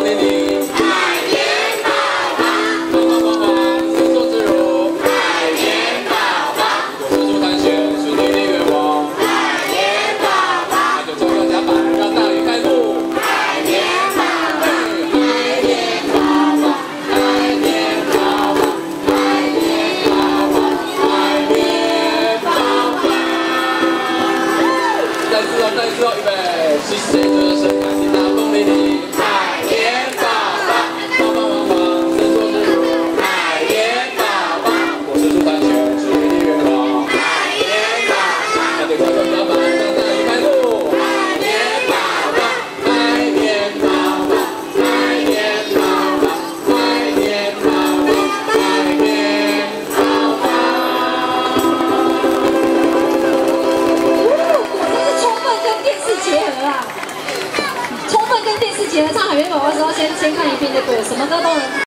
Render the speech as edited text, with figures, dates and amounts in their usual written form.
恭喜你！ 海绵宝宝， 棒棒棒棒，伸缩自如。 海绵宝宝， 我四处探险，是你的愿望。 海绵宝宝， 那就这样甲板，让大鱼开路。 海绵宝宝， 海绵宝宝，海绵宝宝，海绵宝宝，海绵宝宝。再次哦，预备，谢谢这声感谢大风雷你。海绵宝宝，棒棒棒棒，伸缩自如。海绵宝宝，我四处探险，是你的愿望。 海绵宝宝， 那就跳跳甲板，让大鱼开路。 海绵宝宝， 海绵宝宝，海绵宝宝，海绵宝宝，海绵宝宝。 果真是充分跟电视结合啊！充分跟电视结合，唱海绵宝宝的时候先看一遍就对了，什么歌都能。